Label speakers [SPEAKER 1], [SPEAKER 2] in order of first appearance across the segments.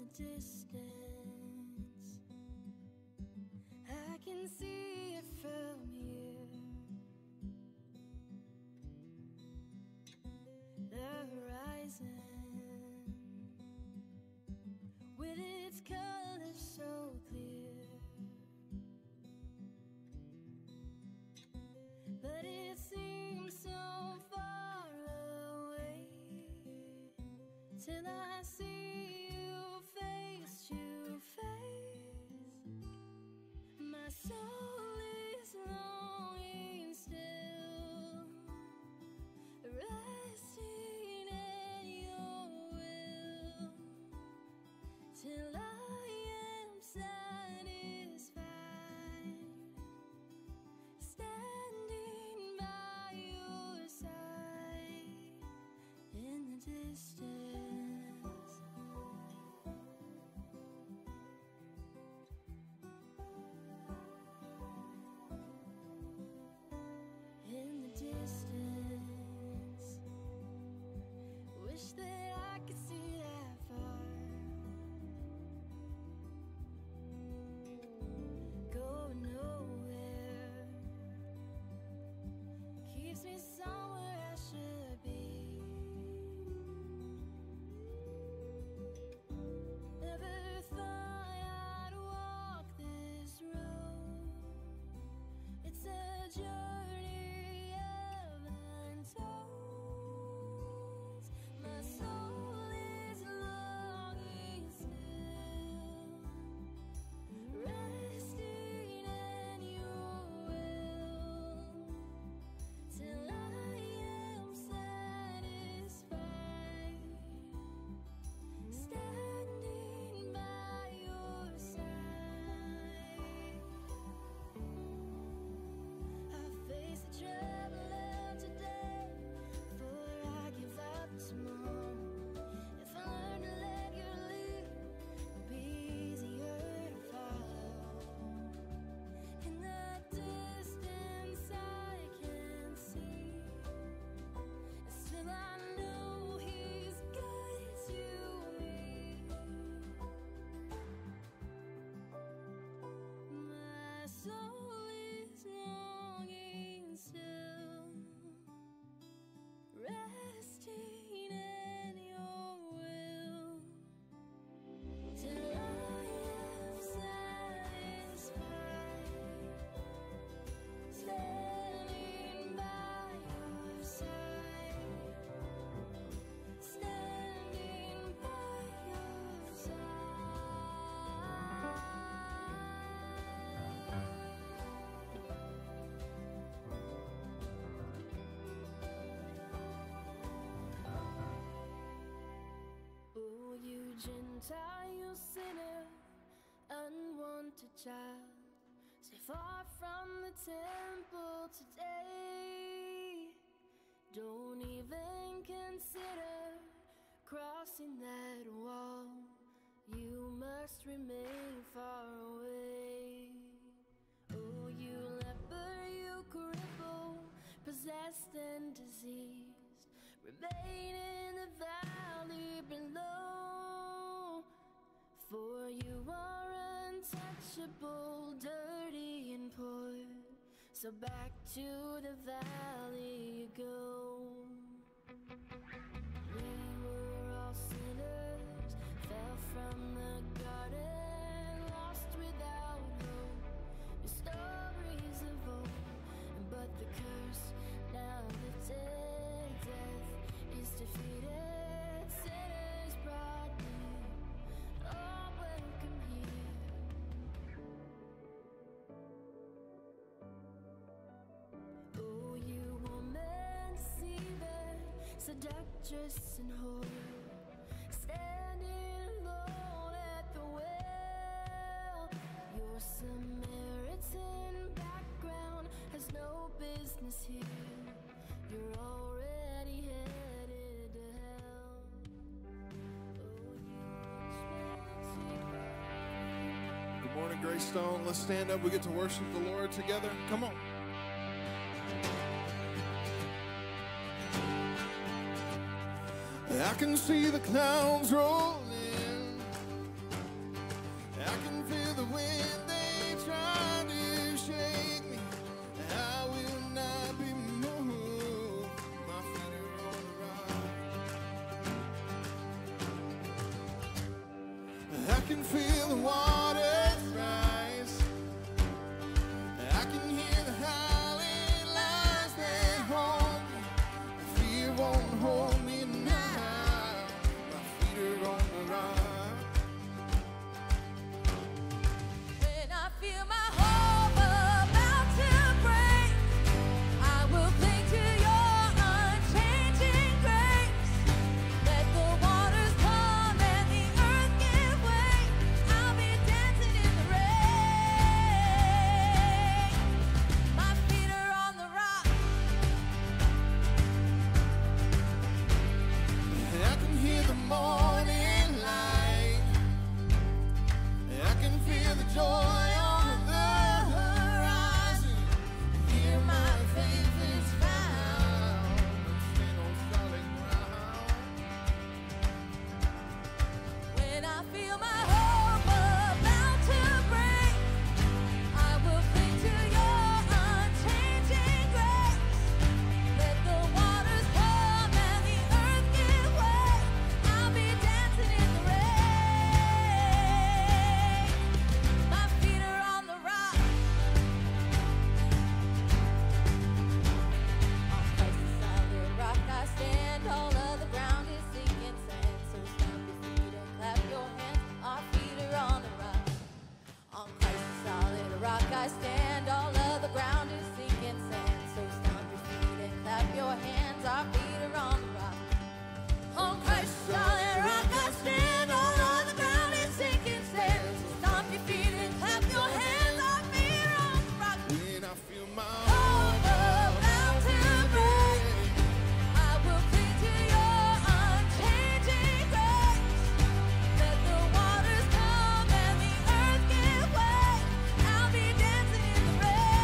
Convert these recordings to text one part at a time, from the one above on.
[SPEAKER 1] distance. I can see it from here. The horizon, with its colors so clear, but it seems so far away till I see you face to face. My soul is longing still, resting in your will, till I am satisfied, standing by your side in the distance. In the distance, wish that I could see that far, going nowhere, keeps me somewhere I should be. Never thought I'd walk this road. It's a journey of untold. My soul is longing still, resting in your will, till I am satisfied, standing by your side. I face the trouble of today before I give up tomorrow. If I learn to let you lead, it'll be easier to follow. In the distance I can see, and still I know He's good to me. My soul is longing still, resting in your will, till I am satisfied, standing by your side, standing by your Oh, you Gentile sinner, unwanted child, stay far from the temple today. Don't even consider crossing that wall. You must remain far away. Oh, you leper, you cripple, possessed and diseased, remain in the valley below. For you are untouchable, dirty and poor, so back to the valley you go. We were all sinners, fell from the garden, lost without hope, your stories of old. But the curse now lifted, death is defeated, sinners brought near, all welcome here. Oh, you woman deceiver, seductress and whore, standing alone at the well. Your Samaritan background has no business here. You're already headed to hell. Oh, you
[SPEAKER 2] Good morning, Greystone. Let's stand up. We get to worship the Lord together. Come on. I can see the clouds rolling, I can feel the wind, they try to shake me. I will not be moved. My feet are on the rock. I can feel the waters rise. I can hear the howling lies that hold me. Fear won't hold me now. My feet are on the rock.
[SPEAKER 1] When I feel my hope about to break, I will cling to your unchanging grace. Let the waters come and the earth give way. I'll be dancing in the rain. My feet are on the rock.
[SPEAKER 2] I can hear the morning light. I can feel the joy on the horizon. Here my faith is found. Stand on solid ground.
[SPEAKER 1] When I feel my hope about to break, I will cling to your unchanging grace. Let the waters come and the earth give way. I'll be dancing in the rain. My feet are on the rock. On Christ's solid rock I stand. All of the ground is sinking sand. So stamp your feet and clap your hands. Our feet are on the rock. On Christ's solid rock I stand. All of the ground is sinking sand. So stamp your feet and clap your hands. Our feet are on the rock. On Christ's solid rock I stand. All of the ground is sinking sand. So stomp your feet and clap your hands. Our feet are on the rock.
[SPEAKER 2] When I feel my
[SPEAKER 1] Hope about to break, I will cling to your unchanging grace. Let the waters come and the earth give way. I'll be dancing in the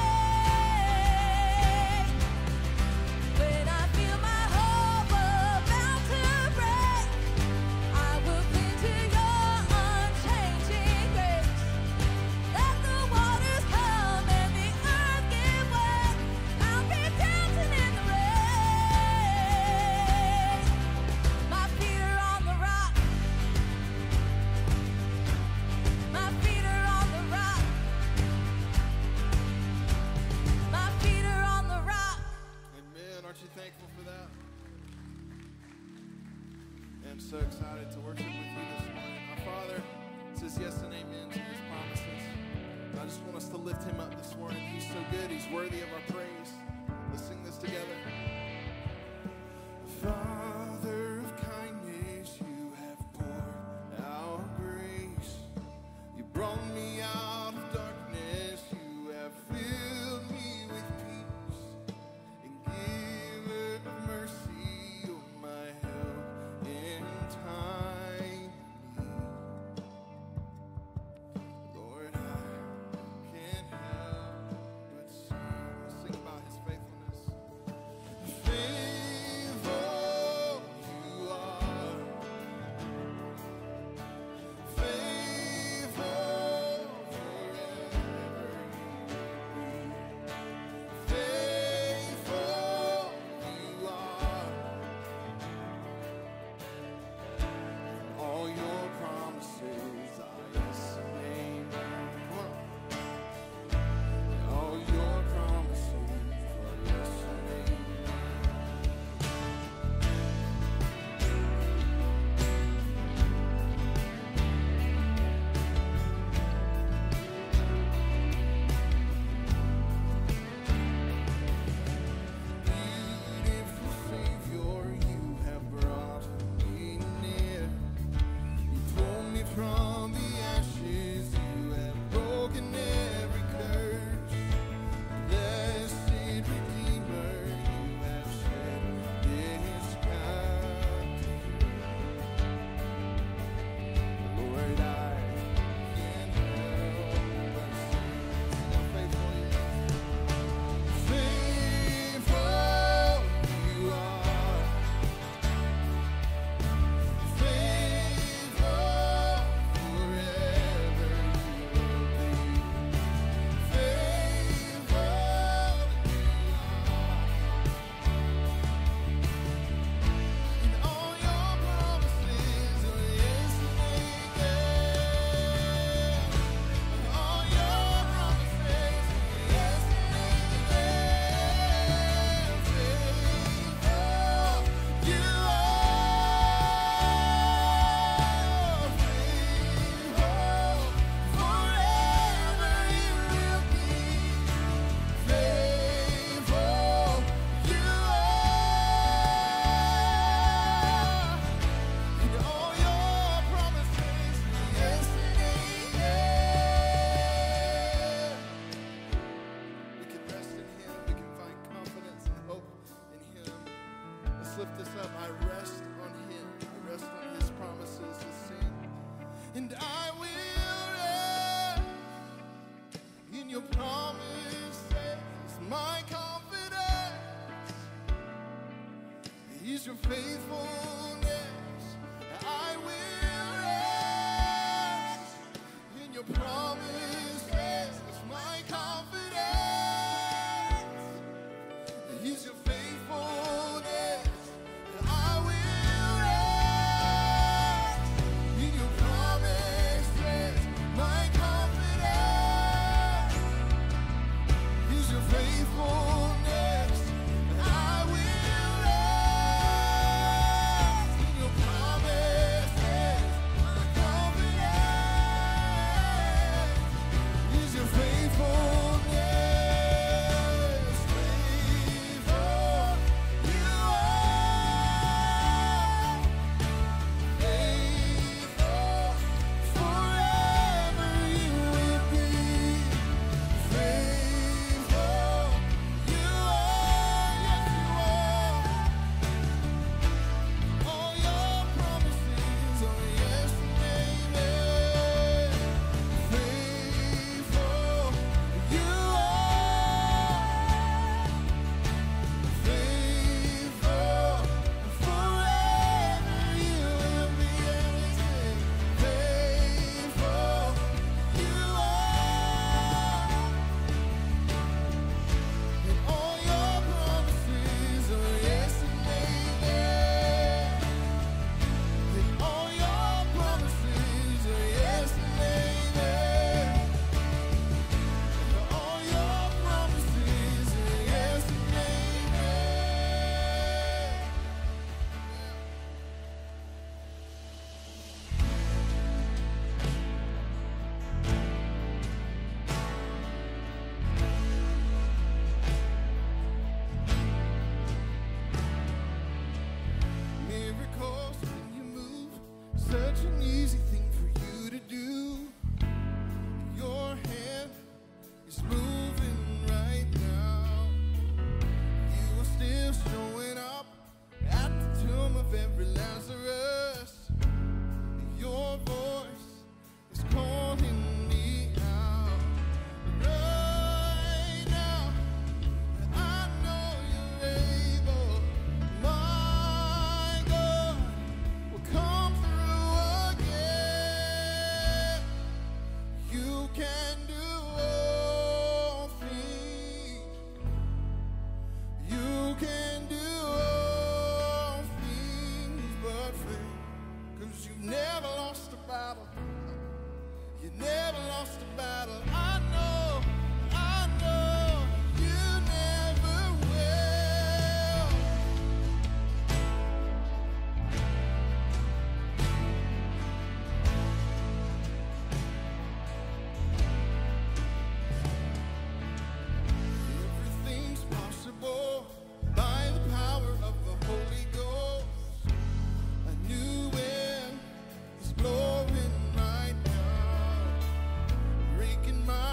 [SPEAKER 1] rain. When I feel my hope about to break, I will cling to your unchanging grace. Let the waters come and the earth give way. I'll be dancing in the rain. My feet are on the rock. My feet are on the rock. My feet are on the rock.
[SPEAKER 2] Amen. Aren't you thankful for that? I'm so excited to worship with you this morning. Our Father says yes and amen to his promises. And I just want us to lift him up this morning. He's so good. He's worthy of our praise. Let's sing this together. Father of kindness, you have poured out grace. You brought me out of darkness. You have filled me with peace. And giver of mercy, you're my help in time of need. Lord, I can't help but sing about his faithfulness. Faithful you are. Faithful forever. Faithful you are. All your promises are yes and amen. Come on. All your promises are yes and amen. Beautiful Savior, you have brought me near. You pulled me from the ashes. You have broken every curse. Blessed Redeemer, you have shed this captive. Lord, I can't help but sing how faithful you are. Faithful you are. Faithful and I will rest in your promises. My confidence is your faithfulness. I will rest in your promises. My confidence is your faithfulness. I will rest in your promises. My confidence is your faithfulness. I will rest in your promises. My confidence is your faithfulness. Faithful you are. Faithful forever you will be. Faithful you are. Yes you are. All your promises are yes and amen. Faithful you are. Faithful forever you will be. Faithful you are. And all your promises are yes and amen. And all your promises are yes and amen. And all your promises are yes and amen. Miracles when you move, such an easy thing for you to do. Your hand is moving right now. You are still showing up at the tomb of every Lazarus. Your voice is calling me out. Right now, I know you're able. My God will come through again. You can do all things. You can do all things but fail. 'Cause you've never lost a battle. You never lost a battle. I know you never will. Everything's possible by the power of the Holy Ghost. A new wind is blowing right now, breaking my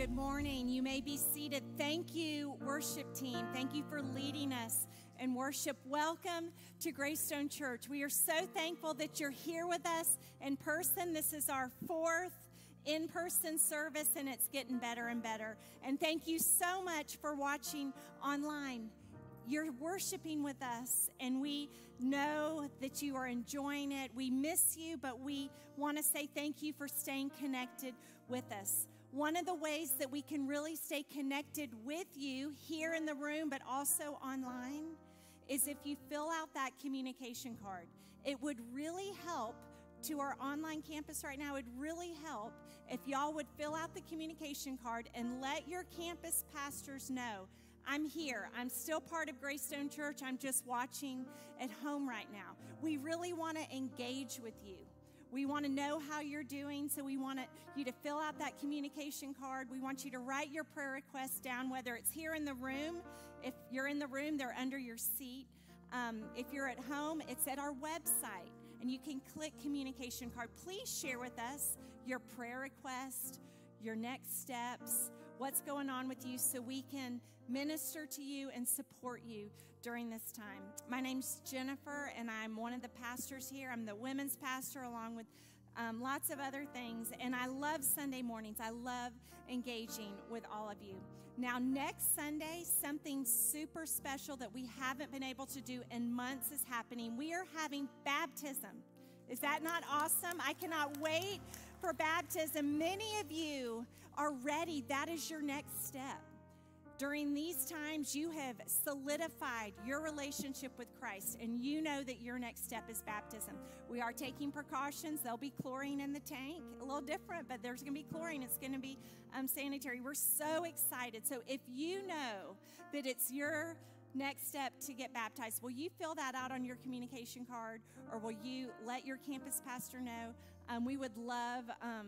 [SPEAKER 3] Good morning. You may be seated. Thank you, worship team. Thank you for leading us in worship. Welcome to Greystone Church. We are so thankful that you're here with us in person. This is our 4th in-person service, and it's getting better and better. And thank you so much for watching online. You're worshiping with us, and we know that you are enjoying it. We miss you, but we want to say thank you for staying connected with us. One of the ways that we can really stay connected with you here in the room, but also online, is if you fill out that communication card. It would really help to our online campus right now. It would really help if y'all would fill out the communication card and let your campus pastors know, I'm here. I'm still part of Greystone Church. I'm just watching at home right now. We really want to engage with you. We want to know how you're doing, so we want you to fill out that communication card. We want you to write your prayer requests down, whether it's here in the room. If you're in the room, they're under your seat. If you're at home, it's at our website, and you can click communication card. Please share with us your prayer request, your next steps, what's going on with you, so we can minister to you and support you during this time. My name's Jennifer, and I'm one of the pastors here. I'm the women's pastor, along with lots of other things, and I love Sunday mornings. I love engaging with all of you. Now, next Sunday, something super special that we haven't been able to do in months is happening. We are having baptism. Is that not awesome? I cannot wait for baptism. Many of you are ready. That is your next step. During these times, you have solidified your relationship with Christ, and you know that your next step is baptism. We are taking precautions. There'll be chlorine in the tank, a little different, but there's going to be chlorine. It's going to be sanitary. We're so excited. So if you know that it's your next step to get baptized, will you fill that out on your communication card, or will you let your campus pastor know? We would love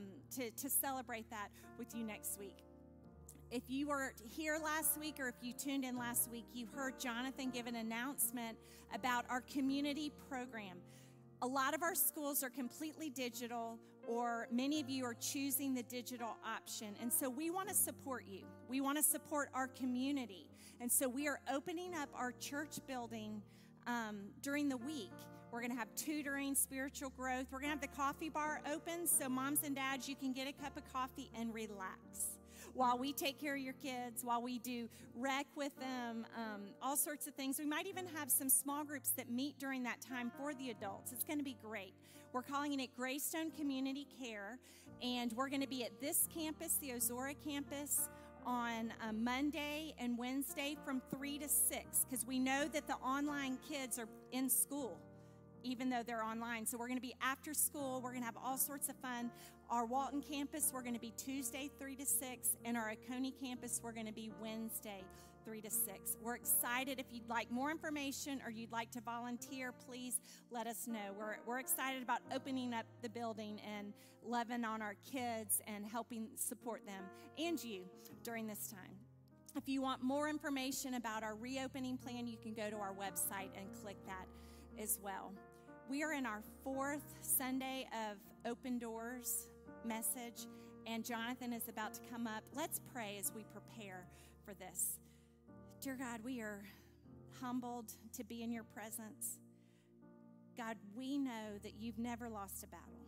[SPEAKER 3] to celebrate that with you next week. If you were here last week, or if you tuned in last week, you heard Jonathan give an announcement about our community program. A lot of our schools are completely digital, or many of you are choosing the digital option. And so we want to support you. We want to support our community. And so we are opening up our church building during the week. We're going to have tutoring, spiritual growth. We're going to have the coffee bar open, so moms and dads, you can get a cup of coffee and relax while we take care of your kids, while we do rec with them, all sorts of things. We might even have some small groups that meet during that time for the adults. It's going to be great. We're calling it Greystone Community Care, and we're going to be at this campus, the Ozora campus, on Monday and Wednesday from 3 to 6, because we know that the online kids are in school, even though they're online. So we're going to be after school. We're going to have all sorts of fun. Our Walton campus, we're going to be Tuesday 3 to 6, and our Oconee campus, we're going to be Wednesday 3 to 6. We're excited. If you'd like more information or you'd like to volunteer, please let us know. We're excited about opening up the building and loving on our kids and helping support them and you during this time. If you want more information about our reopening plan, you can go to our website and click that as well. We are in our 4th Sunday of Open Doors message, and Jonathan is about to come up. Let's pray as we prepare for this. Dear God, we are humbled to be in your presence. God, we know that you've never lost a battle.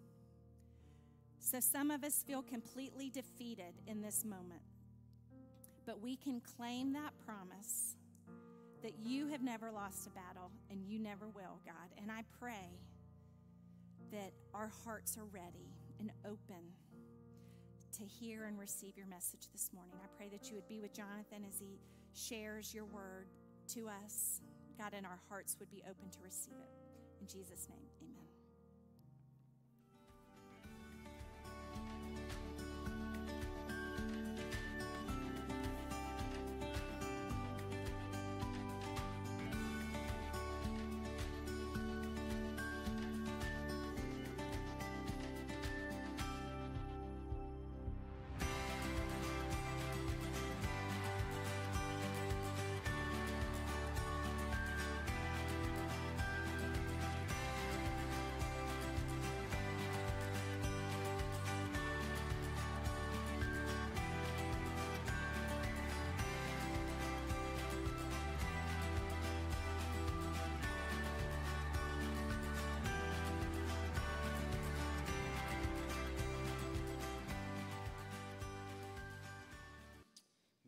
[SPEAKER 3] So some of us feel completely defeated in this moment, but we can claim that promise that you have never lost a battle, and you never will, God. And I pray that our hearts are ready and open to hear and receive your message this morning. I pray that you would be with Jonathan as he shares your word to us, God, and our hearts would be open to receive it. In Jesus' name, amen.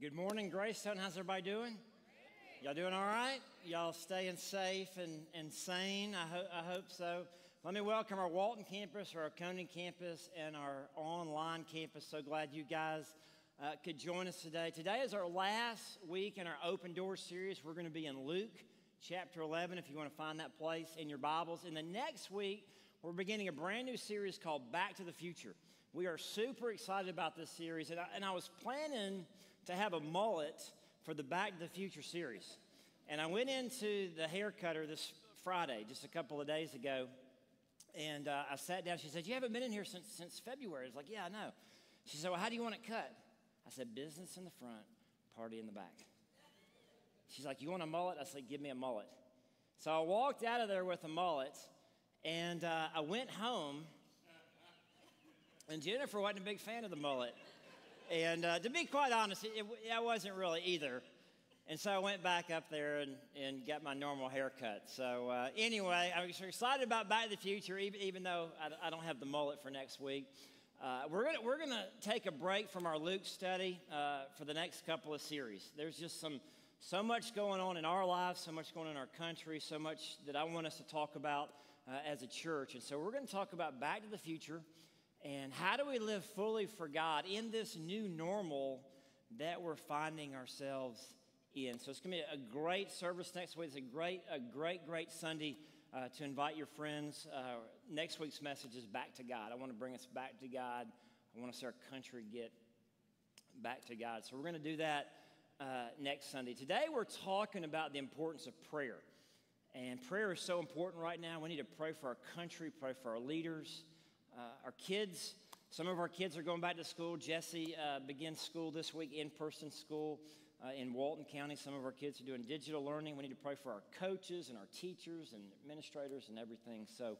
[SPEAKER 4] Good morning, Greystone. How's everybody doing? Y'all doing all right? Y'all staying safe and sane? I hope so. Let me welcome our Walton campus, our Oconee campus, and our online campus. So glad you guys could join us today. Today is our last week in our Open Doors series. We're going to be in Luke chapter 11, if you want to find that place in your Bibles. And the next week, we're beginning a brand new series called Back to the Future. We are super excited about this series, and I was planning to have a mullet for the Back to the Future series. And I went into the hair cutter this Friday, just a couple of days ago, and I sat down. She said, "You haven't been in here since February." I was like, "Yeah, I know." She said, "Well, how do you want it cut?" I said, "Business in the front, party in the back." She's like, "You want a mullet?" I said, "Give me a mullet." So I walked out of there with a mullet, and I went home, and Jennifer wasn't a big fan of the mullet. And to be quite honest, I wasn't really either. And so I went back up there and got my normal haircut. So anyway, I'm excited about Back to the Future, even though I don't have the mullet for next week. We're gonna take a break from our Luke study for the next couple of series. There's just so much going on in our lives, so much going on in our country, so much that I want us to talk about as a church. And so we're going to talk about Back to the Future. And how do we live fully for God in this new normal that we're finding ourselves in? So it's going to be a great service next week. It's a great Sunday to invite your friends. Next week's message is back to God. I want to bring us back to God. I want to see our country get back to God. So we're going to do that next Sunday. Today we're talking about the importance of prayer. And prayer is so important right now. We need to pray for our country, pray for our leaders. Our kids, some of our kids are going back to school. Jesse begins school this week, in-person school in Walton County. Some of our kids are doing digital learning. We need to pray for our coaches and our teachers and administrators and everything. So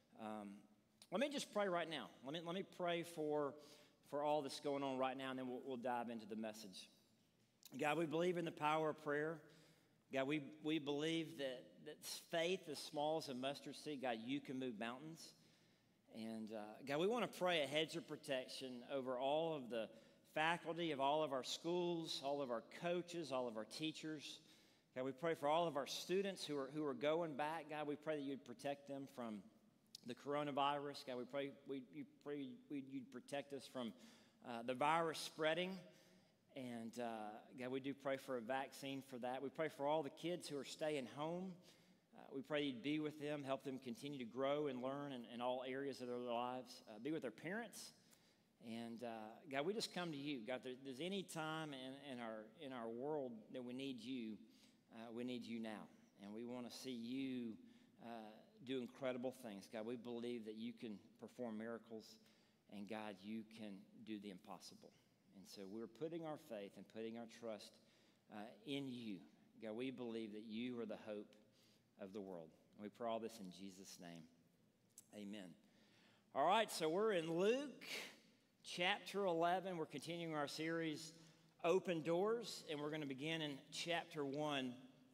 [SPEAKER 4] let me just pray right now. Let me pray for all that's going on right now, and then we'll dive into the message. God, we believe in the power of prayer. God, we believe that faith as small as a mustard seed, God, you can move mountains. And God, we want to pray a hedge of protection over all of the faculty of all of our schools, all of our coaches, all of our teachers. God, we pray for all of our students who are going back. God, we pray that you'd protect them from the coronavirus. God, we pray you'd protect us from the virus spreading. And God, we do pray for a vaccine for that. We pray for all the kids who are staying home. We pray you'd be with them, help them continue to grow and learn in all areas of their lives. Be with their parents. And God, we just come to you. God, there's any time in our world that we need you now. And we want to see you do incredible things. God, we believe that you can perform miracles. And God, you can do the impossible. And so we're putting our faith and putting our trust in you. God, we believe that you are the hope of the world. And we pray all this in Jesus' name. Amen. All right, so we're in Luke chapter 11. We're continuing our series, Open Doors, and we're going to begin in chapter 1.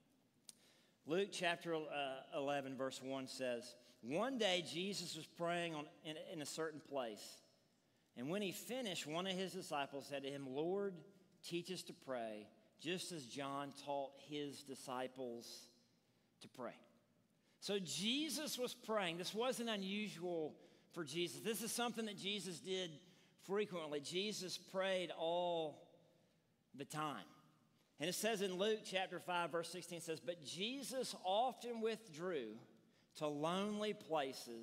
[SPEAKER 4] Luke chapter 11, verse 1 says, "One day Jesus was praying in a certain place, and when he finished, one of his disciples said to him, 'Lord, teach us to pray, just as John taught his disciples to pray.'" So Jesus was praying. This wasn't unusual for Jesus. This is something that Jesus did frequently. Jesus prayed all the time. And it says in Luke chapter 5, verse 16, it says, "But Jesus often withdrew to lonely places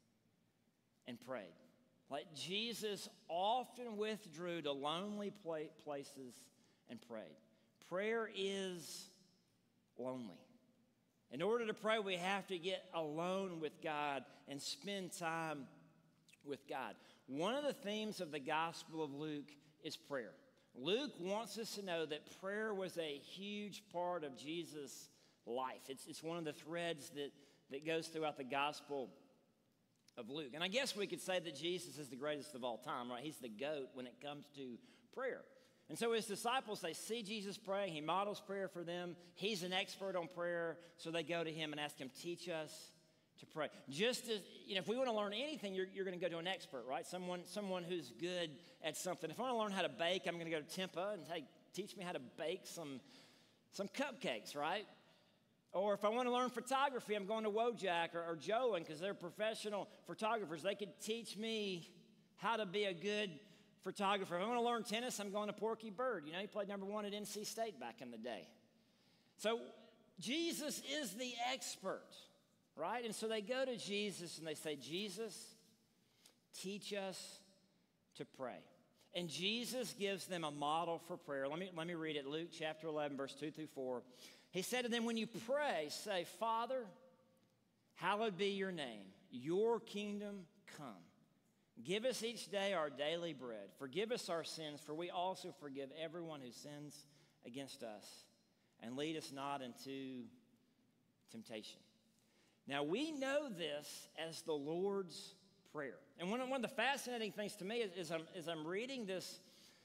[SPEAKER 4] and prayed." Like Jesus often withdrew to lonely places and prayed. Prayer is lonely. In order to pray, we have to get alone with God and spend time with God. One of the themes of the Gospel of Luke is prayer. Luke wants us to know that prayer was a huge part of Jesus' life. It's one of the threads that goes throughout the Gospel of Luke. And I guess we could say that Jesus is the greatest of all time, right? He's the GOAT when it comes to prayer. And so his disciples, they see Jesus praying. He models prayer for them. He's an expert on prayer, so they go to him and ask him, "Teach us to pray." Just as, if we want to learn anything, you're going to go to an expert, right? Someone who's good at something. If I want to learn how to bake, I'm going to go to Tempa and say, teach me how to bake some cupcakes, right? Or if I want to learn photography, I'm going to Wojak or Joan because they're professional photographers. They could teach me how to be a good photographer. If I want to learn tennis, I'm going to Porky Bird. You know, he played #1 at NC State back in the day. So Jesus is the expert, right? And so they go to Jesus and they say, Jesus, teach us to pray. And Jesus gives them a model for prayer. Let me read it. Luke chapter 11, verse 2 through 4. He said to them, when you pray, say, Father, hallowed be your name. Your kingdom come. Give us each day our daily bread. Forgive us our sins, for we also forgive everyone who sins against us. And lead us not into temptation. Now, we know this as the Lord's Prayer. And one of the fascinating things to me is I'm reading this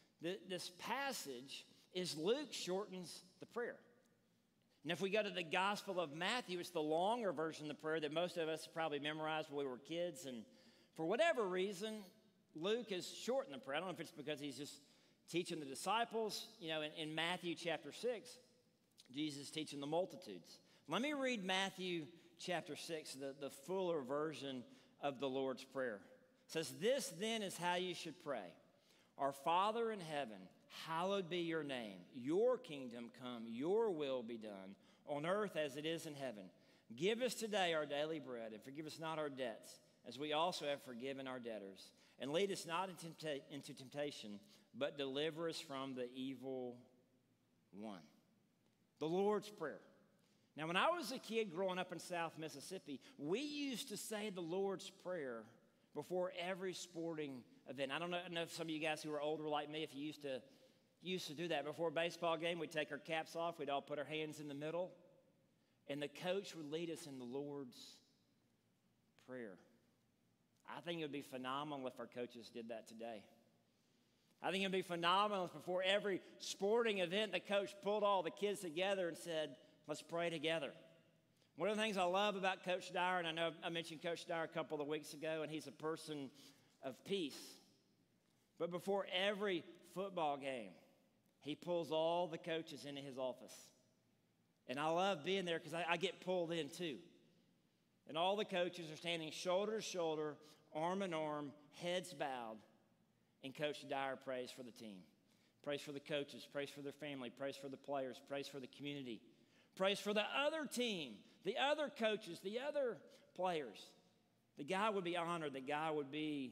[SPEAKER 4] passage is Luke shortens the prayer. And if we go to the Gospel of Matthew, it's the longer version of the prayer that most of us probably memorized when we were kids. And for whatever reason, Luke has shortened the prayer. I don't know if it's because he's just teaching the disciples. You know, in Matthew chapter 6, Jesus is teaching the multitudes. Let me read Matthew chapter 6, the fuller version of the Lord's Prayer. It says, this then is how you should pray. Our Father in heaven, hallowed be your name. Your kingdom come, your will be done on earth as it is in heaven. Give us today our daily bread and forgive us not our debts as we also have forgiven our debtors. And lead us not into temptation, but deliver us from the evil one. The Lord's Prayer. Now, when I was a kid growing up in South Mississippi, we used to say the Lord's Prayer before every sporting event. I don't know if some of you guys who are older like me, if you used to do that. Before a baseball game, we'd take our caps off. We'd all put our hands in the middle. And the coach would lead us in the Lord's Prayer. I think it would be phenomenal if our coaches did that today. I think it would be phenomenal if before every sporting event, the coach pulled all the kids together and said, let's pray together. One of the things I love about Coach Dyer, and I know I mentioned Coach Dyer a couple of weeks ago, and he's a person of peace. But before every football game, he pulls all the coaches into his office. And I love being there because I get pulled in too. And all the coaches are standing shoulder to shoulder, arm in arm, heads bowed. And Coach Dyer prays for the team. Prays for the coaches, prays for their family, prays for the players, prays for the community. Prays for the other team, the other coaches, the other players. The guy would be honored. The guy would be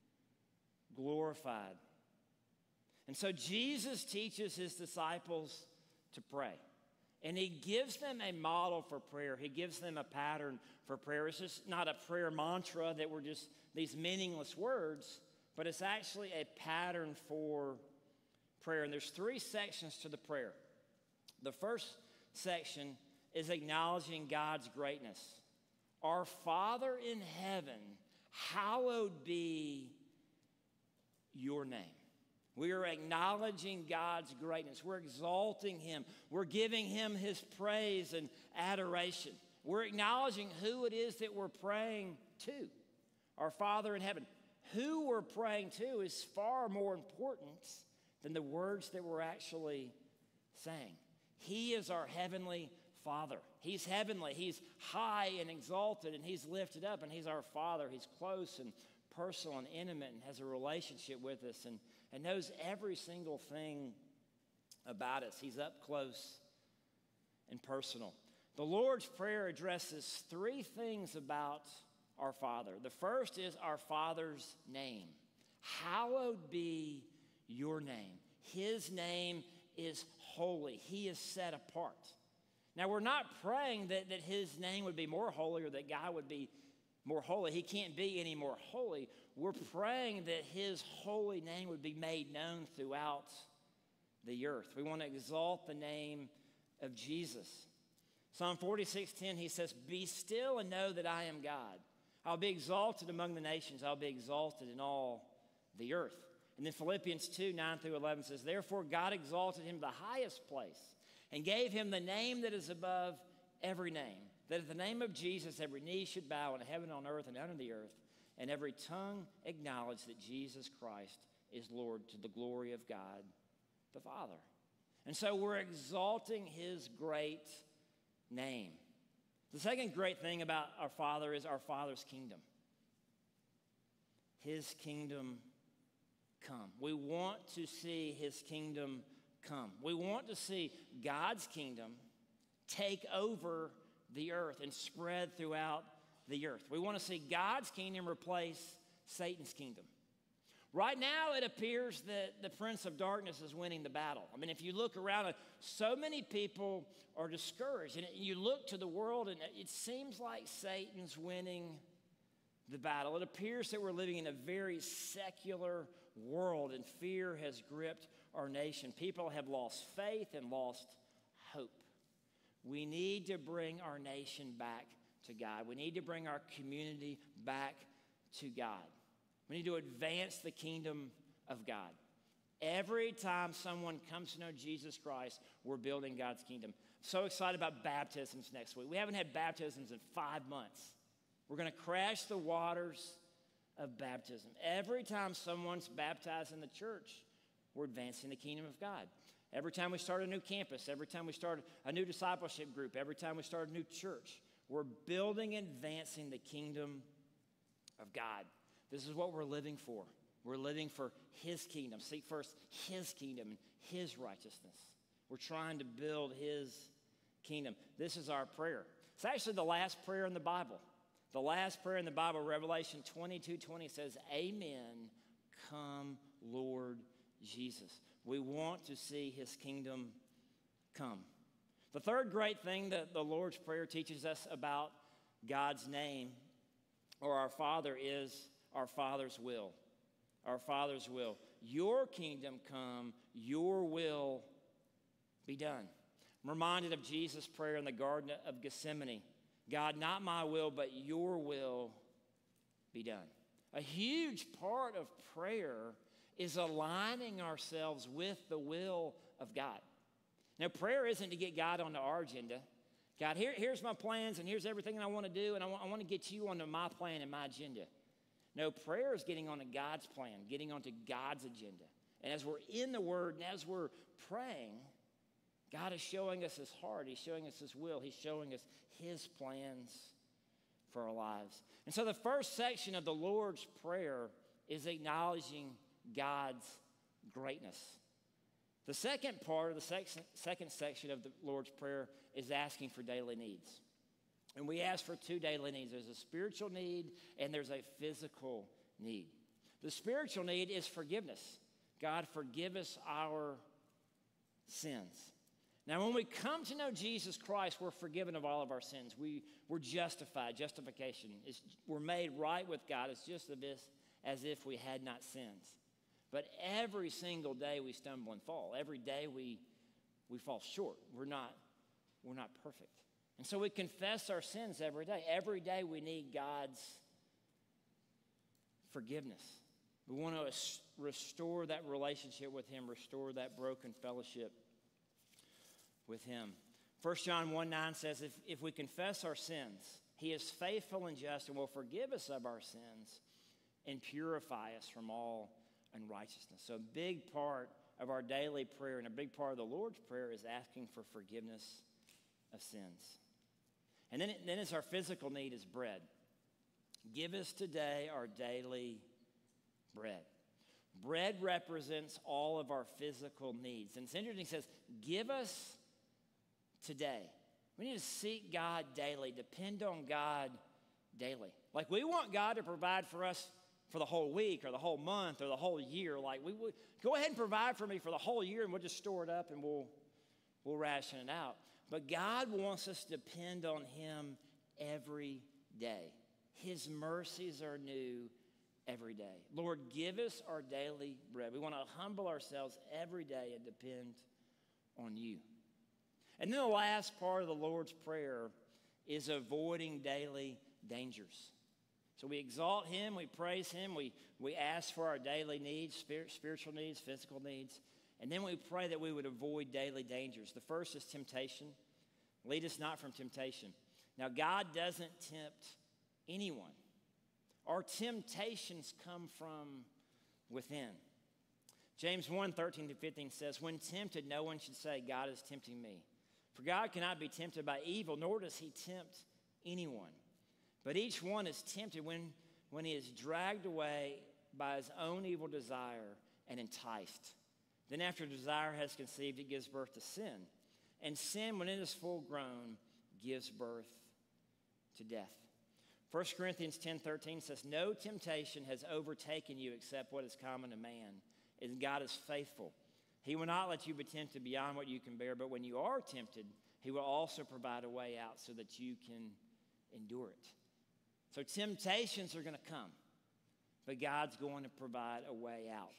[SPEAKER 4] glorified. And so Jesus teaches his disciples to pray. And he gives them a model for prayer. He gives them a pattern for prayer. It's just not a prayer mantra that were just these meaningless words, but it's actually a pattern for prayer. And there's 3 sections to the prayer. The first section is acknowledging God's greatness. Our Father in heaven, hallowed be your name. We are acknowledging God's greatness. We're exalting him. We're giving him his praise and adoration. We're acknowledging who it is that we're praying to. Our Father in heaven. Who we're praying to is far more important than the words that we're actually saying. He is our heavenly Father. He's heavenly. He's high and exalted, and he's lifted up, and he's our Father. He's close and personal and intimate and has a relationship with us and knows every single thing about us. He's up close and personal. The Lord's Prayer addresses 3 things about our Father. The first is our Father's name. Hallowed be your name. His name is holy. He is set apart. Now, we're not praying that his name would be more holy or that God would be more holy. He can't be any more holy. We're praying that his holy name would be made known throughout the earth. We want to exalt the name of Jesus. Psalm 46:10, he says, be still and know that I am God. I'll be exalted among the nations. I'll be exalted in all the earth. And then Philippians 2:9-11 says, therefore God exalted him to the highest place and gave him the name that is above every name, that at the name of Jesus every knee should bow in heaven, on earth, and under the earth, and every tongue acknowledge that Jesus Christ is Lord, to the glory of God the Father. And so we're exalting his great name. The second great thing about our Father is our Father's kingdom. His kingdom come. We want to see his kingdom come. We want to see God's kingdom take over the earth and spread throughout the earth. We want to see God's kingdom replace Satan's kingdom. Right now, it appears that the prince of darkness is winning the battle. I mean, if you look around, so many people are discouraged. And you look to the world, and it seems like Satan's winning the battle. It appears that we're living in a very secular world, and fear has gripped our nation. People have lost faith and lost hope. We need to bring our nation back to God. We need to bring our community back to God. We need to advance the kingdom of God. Every time someone comes to know Jesus Christ, we're building God's kingdom. So excited about baptisms next week. We haven't had baptisms in 5 months. We're going to crash the waters of baptism. Every time someone's baptized in the church, we're advancing the kingdom of God. Every time we start a new campus, every time we start a new discipleship group, every time we start a new church, we're building and advancing the kingdom of God. This is what we're living for. We're living for his kingdom. Seek first his kingdom and his righteousness. We're trying to build his kingdom. This is our prayer. It's actually the last prayer in the Bible. The last prayer in the Bible, Revelation 22:20 says, Amen, come Lord Jesus. We want to see his kingdom come. The third great thing that the Lord's Prayer teaches us about God's name or our Father is our Father's will. Our Father's will. Your kingdom come, your will be done. I'm reminded of Jesus' prayer in the Garden of Gethsemane. God, not my will, but your will be done. A huge part of prayer is aligning ourselves with the will of God. Now, prayer isn't to get God onto our agenda. God, here's my plans, and here's everything I want to do, and I want to get you onto my plan and my agenda. No, prayer is getting onto God's plan, getting onto God's agenda. And as we're in the Word and as we're praying, God is showing us his heart. He's showing us his will. He's showing us his plans for our lives. And so the first section of the Lord's Prayer is acknowledging God's greatness. The second part of the second section of the Lord's Prayer is asking for daily needs. And we ask for two daily needs. There's a spiritual need and there's a physical need. The spiritual need is forgiveness. God, forgive us our sins. Now, when we come to know Jesus Christ, we're forgiven of all of our sins. We're justified. Justification. We're made right with God. It's just as if we had not sinned. But every single day we stumble and fall. Every day we fall short. We're not perfect. And so we confess our sins every day. Every day we need God's forgiveness. We want to restore that relationship with him, restore that broken fellowship with him. 1 John 1:9 says, if we confess our sins, he is faithful and just and will forgive us of our sins and purify us from all unrighteousness. So a big part of our daily prayer and a big part of the Lord's Prayer is asking for forgiveness of sins. And then it's our physical need is bread. Give us today our daily bread. Bread represents all of our physical needs. And it's interesting, it says, give us today. We need to seek God daily, depend on God daily. Like we want God to provide for us for the whole week or the whole month or the whole year. Like we would go ahead and provide for me for the whole year and we'll just store it up and we'll ration it out. But God wants us to depend on him every day. His mercies are new every day. Lord, give us our daily bread. We want to humble ourselves every day and depend on you. And then the last part of the Lord's Prayer is avoiding daily dangers. So we exalt him, we praise him, we ask for our daily needs, spiritual needs, physical needs, and then we pray that we would avoid daily dangers. The first is temptation. Lead us not from temptation. Now, God doesn't tempt anyone. Our temptations come from within. James 1:13-15 says, when tempted, no one should say, God is tempting me. For God cannot be tempted by evil, nor does he tempt anyone. But each one is tempted when he is dragged away by his own evil desire and enticed. Then after desire has conceived, it gives birth to sin. And sin, when it is full grown, gives birth to death. 1 Corinthians 10:13 says, no temptation has overtaken you except what is common to man. And God is faithful. He will not let you be tempted beyond what you can bear, but when you are tempted, he will also provide a way out so that you can endure it. So temptations are going to come, but God's going to provide a way out.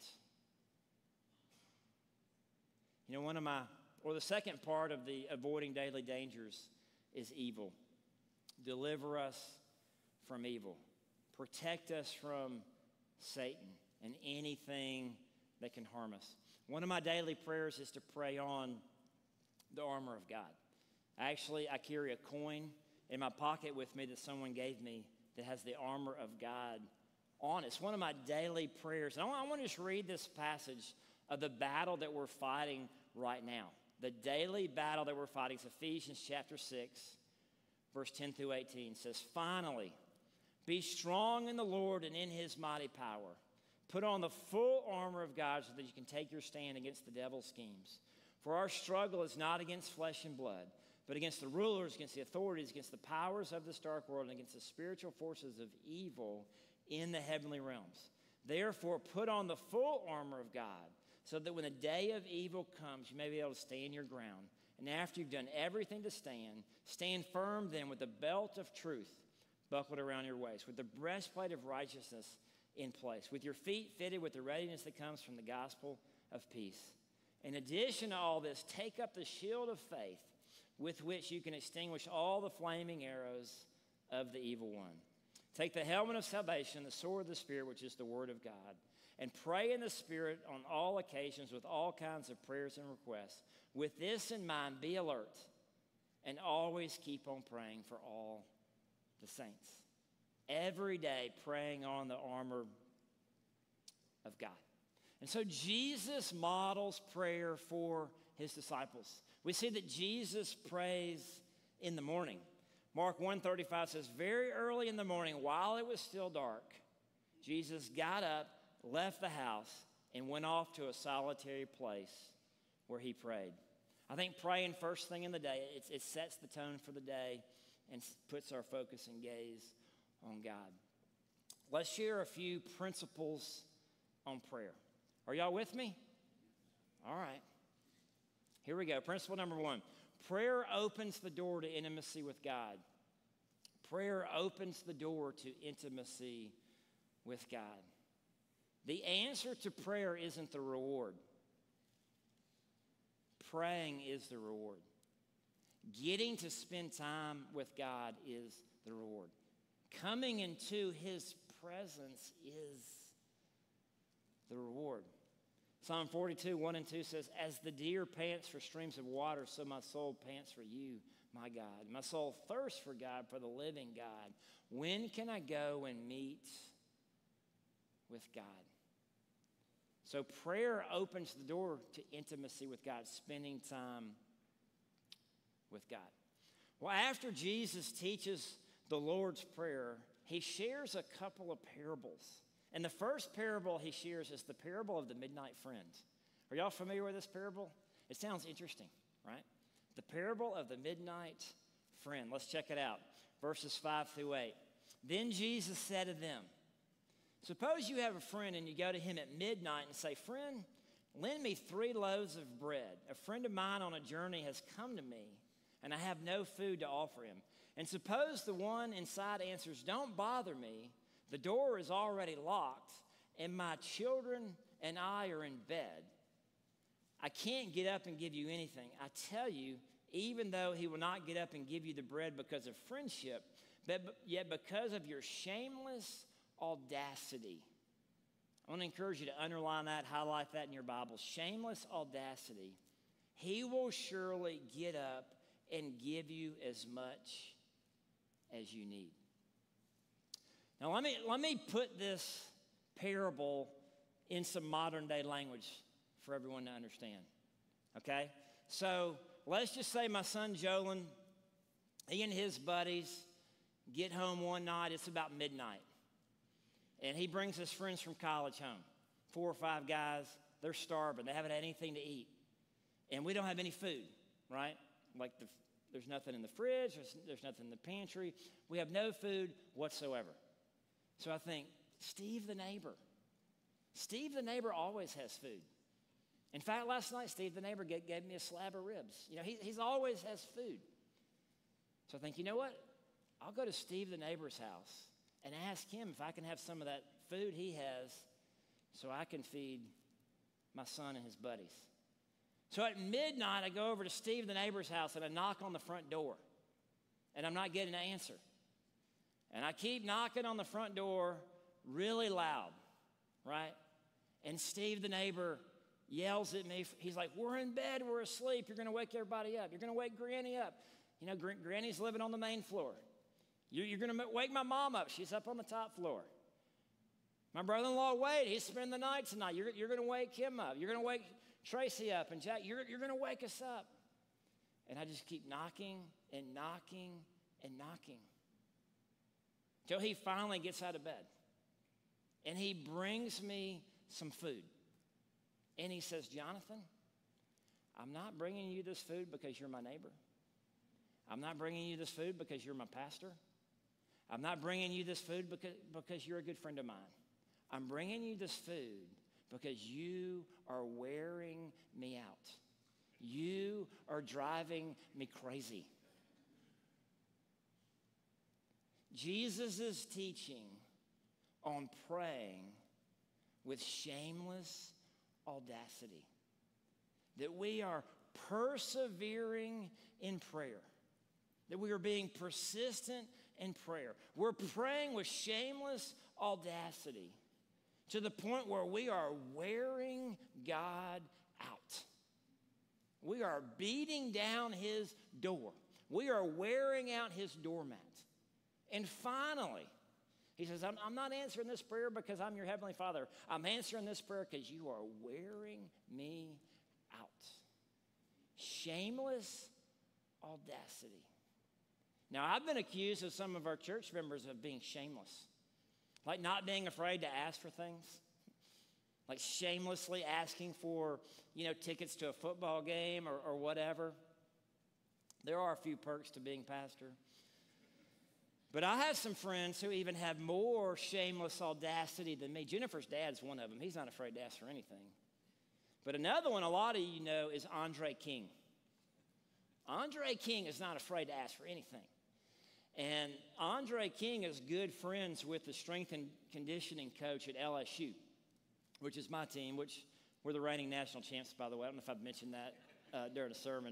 [SPEAKER 4] You know, the second part of the avoiding daily dangers is evil. Deliver us from evil. Protect us from Satan and anything that can harm us. One of my daily prayers is to pray on the armor of God. Actually, I carry a coin in my pocket with me that someone gave me that has the armor of God on it. It's one of my daily prayers. And I want to just read this passage of the battle that we're fighting right now. The daily battle that we're fighting is Ephesians chapter 6, verse 10-18 says, finally, be strong in the Lord and in his mighty power. Put on the full armor of God so that you can take your stand against the devil's schemes. For our struggle is not against flesh and blood, but against the rulers, against the authorities, against the powers of this dark world, and against the spiritual forces of evil in the heavenly realms. Therefore, put on the full armor of God, so that when the day of evil comes, you may be able to stand your ground. And after you've done everything to stand firm then with the belt of truth buckled around your waist, with the breastplate of righteousness in place, with your feet fitted with the readiness that comes from the gospel of peace. In addition to all this, take up the shield of faith with which you can extinguish all the flaming arrows of the evil one. Take the helmet of salvation, the sword of the Spirit, which is the word of God, and pray in the Spirit on all occasions with all kinds of prayers and requests. With this in mind, be alert and always keep on praying for all the saints. Every day praying on the armor of God. And so Jesus models prayer for his disciples. We see that Jesus prays in the morning. Mark 1:35 says, very early in the morning, while it was still dark, Jesus got up, left the house, and went off to a solitary place where he prayed. I think praying first thing in the day, it sets the tone for the day and puts our focus and gaze on God. Let's share a few principles on prayer. Are y'all with me? All right. Here we go. Principle number 1. Prayer opens the door to intimacy with God. Prayer opens the door to intimacy with God. The answer to prayer isn't the reward. Praying is the reward. Getting to spend time with God is the reward. Coming into his presence is the reward. Psalm 42:1-2 says, as the deer pants for streams of water, so my soul pants for you, my God. My soul thirsts for God, for the living God. When can I go and meet with God? So prayer opens the door to intimacy with God, spending time with God. Well, after Jesus teaches the Lord's Prayer, he shares a couple of parables. And the first parable he shares is the parable of the midnight friend. Are y'all familiar with this parable? It sounds interesting, right? The parable of the midnight friend. Let's check it out. Verses 5-8. Then Jesus said to them, suppose you have a friend and you go to him at midnight and say, friend, lend me 3 loaves of bread. A friend of mine on a journey has come to me, and I have no food to offer him. And suppose the one inside answers, don't bother me. The door is already locked, and my children and I are in bed. I can't get up and give you anything. I tell you, even though he will not get up and give you the bread because of friendship, but yet because of your shameless audacity. I want to encourage you to underline that, highlight that in your Bible. Shameless audacity. He will surely get up and give you as much as you need. Now let me put this parable in some modern day language for everyone to understand, okay? So let's just say my son Jolin, he and his buddies get home one night. It's about midnight. And he brings his friends from college home, 4 or 5 guys. They're starving. They haven't had anything to eat. And we don't have any food, right? Like there's nothing in the fridge. There's nothing in the pantry. We have no food whatsoever. So I think, Steve the neighbor always has food. In fact, last night, Steve the neighbor gave me a slab of ribs. You know, he's always has food. So I think, you know what? I'll go to Steve the neighbor's house and ask him if I can have some of that food he has so I can feed my son and his buddies. So at midnight, I go over to Steve the neighbor's house and I knock on the front door. And I'm not getting an answer. And I keep knocking on the front door really loud, right? And Steve the neighbor yells at me. He's like, we're in bed, we're asleep. You're going to wake everybody up. You're going to wake Granny up. You know, Granny's living on the main floor. You're going to wake my mom up. She's up on the top floor. My brother-in-law, Wade, he's spending the night tonight. You're going to wake him up. You're going to wake Tracy up. And Jack, you're going to wake us up. And I just keep knocking and knocking and knocking till he finally gets out of bed. And he brings me some food. And he says, Jonathan, I'm not bringing you this food because you're my neighbor. I'm not bringing you this food because you're my pastor. I'm not bringing you this food because you're a good friend of mine. I'm bringing you this food because you are wearing me out. You are driving me crazy. Jesus' teaching on praying with shameless audacity, that we are persevering in prayer, that we are being persistent in prayer. We're praying with shameless audacity to the point where we are wearing God out. We are beating down his door. We are wearing out his doormat. And finally, he says, I'm not answering this prayer because I'm your heavenly Father. I'm answering this prayer because you are wearing me out. Shameless audacity. Now, I've been accused of some of our church members of being shameless, like not being afraid to ask for things, like shamelessly asking for, tickets to a football game or whatever. There are a few perks to being pastor. But I have some friends who even have more shameless audacity than me. Jennifer's dad's one of them. He's not afraid to ask for anything. But another one a lot of you know is Andre King. Andre King is not afraid to ask for anything. And Andre King is good friends with the strength and conditioning coach at LSU, which is my team, which we're the reigning national champs, by the way. I don't know if I've mentioned that during a sermon.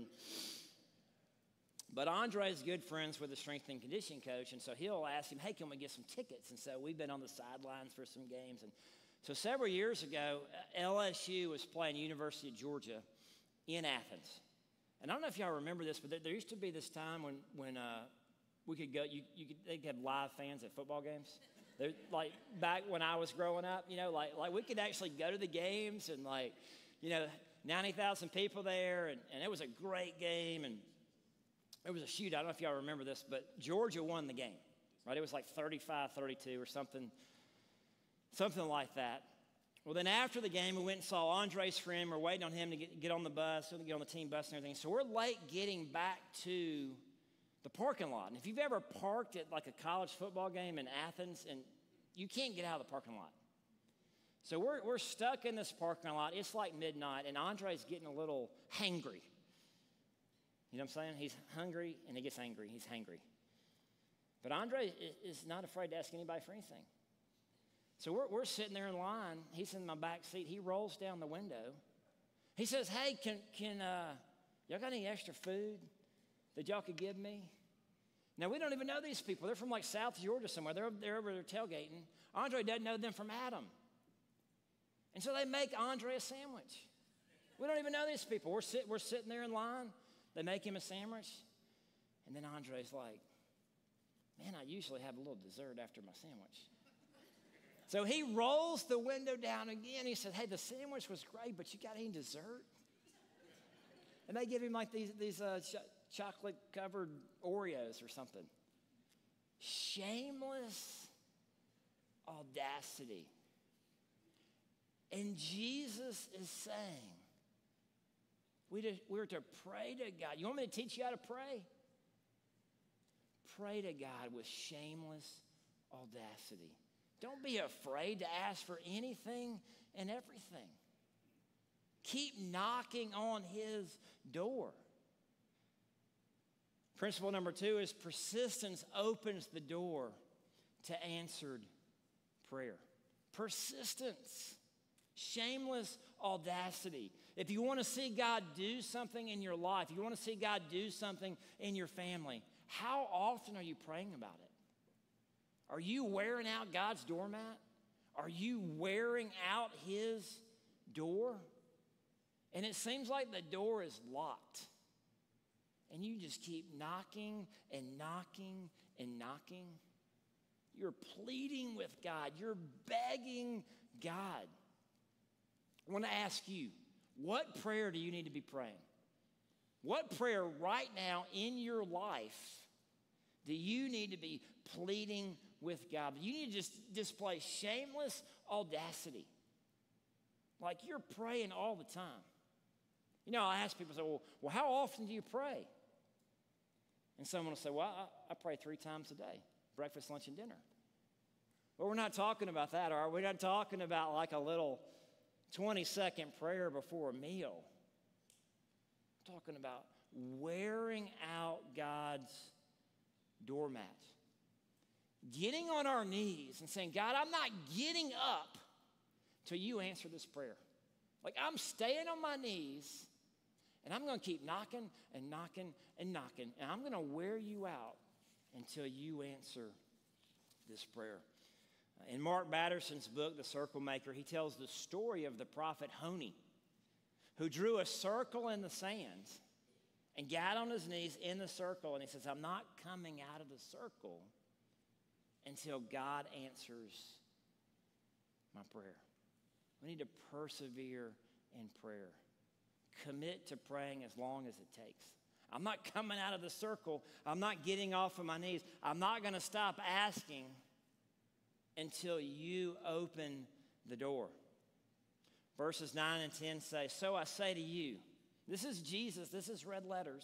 [SPEAKER 4] But Andre is good friends with the strength and conditioning coach, and so he'll ask him, hey, can we get some tickets? And so we've been on the sidelines for some games. And so several years ago, LSU was playing University of Georgia in Athens. And I don't know if y'all remember this, but there used to be this time when we could go, they could have live fans at football games. Like back when I was growing up, like we could actually go to the games and 90,000 people there, and it was a great game, and it was a shootout. I don't know if y'all remember this, but Georgia won the game, right? It was like 35-32 or something like that. Well, then after the game, we went and saw Andre's friend. We're waiting on him to get on the bus, to get on the team bus and everything. So we're late getting back to the parking lot. And if you've ever parked at like a college football game in Athens, and you can't get out of the parking lot. So we're stuck in this parking lot. It's like midnight, and Andre's getting a little hangry. You know what I'm saying? He's hungry, and he gets angry. He's hangry. But Andre is not afraid to ask anybody for anything. So we're sitting there in line. He's in my back seat. He rolls down the window. He says, hey, can y'all got any extra food that y'all could give me? Now, we don't even know these people. They're from like South Georgia somewhere. They're over there tailgating. Andre doesn't know them from Adam. And so they make Andre a sandwich. We don't even know these people. We're sitting there in line. They make him a sandwich. And then Andre's like, man, I usually have a little dessert after my sandwich. So he rolls the window down again. He said, hey, the sandwich was great, but you got any dessert? And they give him like these chocolate-covered Oreos or something. Shameless audacity. And Jesus is saying, we're to pray to God. You want me to teach you how to pray? Pray to God with shameless audacity. Don't be afraid to ask for anything and everything. Keep knocking on his door. Principle number 2 is persistence opens the door to answered prayer. Persistence. Shameless audacity. If you want to see God do something in your life, if you want to see God do something in your family, how often are you praying about it? Are you wearing out God's doormat? Are you wearing out his door? And it seems like the door is locked. And you just keep knocking and knocking and knocking. You're pleading with God. You're begging God. I want to ask you, what prayer do you need to be praying? What prayer right now in your life do you need to be pleading with God? You need to just display shameless audacity. Like you're praying all the time. You know, I ask people, say, well, how often do you pray? And someone will say, well, I pray 3 times a day, breakfast, lunch, and dinner. Well, we're not talking about that, are we? We're not talking about like a little 20-second prayer before a meal. We're talking about wearing out God's doormat. Getting on our knees and saying, God, I'm not getting up till you answer this prayer. Like I'm staying on my knees and I'm going to keep knocking and knocking and knocking. And I'm going to wear you out until you answer this prayer. In Mark Batterson's book, The Circle Maker, he tells the story of the prophet Honi, who drew a circle in the sand and got on his knees in the circle. And he says, I'm not coming out of the circle until God answers my prayer. We need to persevere in prayer. Commit to praying as long as it takes. I'm not coming out of the circle. I'm not getting off of my knees. I'm not going to stop asking until you open the door. Verses 9 and 10 say, so I say to you, this is Jesus, this is red letters.